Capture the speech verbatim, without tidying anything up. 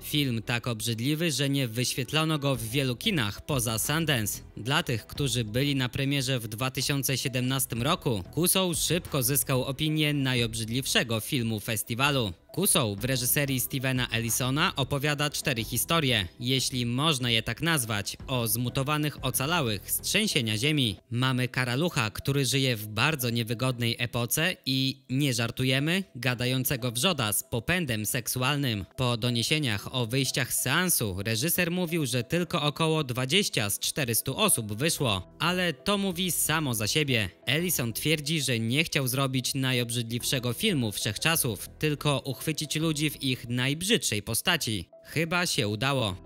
Film tak obrzydliwy, że nie wyświetlono go w wielu kinach poza Sundance. Dla tych, którzy byli na premierze w dwa tysiące siedemnastym roku, Kusoł szybko zyskał opinię najobrzydliwszego filmu festiwalu. Kusoł w reżyserii Stevena Ellisona opowiada cztery historie, jeśli można je tak nazwać, o zmutowanych ocalałych z trzęsienia ziemi. Mamy karalucha, który żyje w bardzo niewygodnej epoce i, nie żartujemy, gadającego wrzoda z popędem seksualnym. Po doniesieniach o wyjściach z seansu reżyser mówił, że tylko około dwadzieścia z czterystu osób wyszło, ale to mówi samo za siebie. Ellison twierdzi, że nie chciał zrobić najobrzydliwszego filmu wszechczasów, tylko uchwycić ludzi w ich najbrzydszej postaci. Chyba się udało.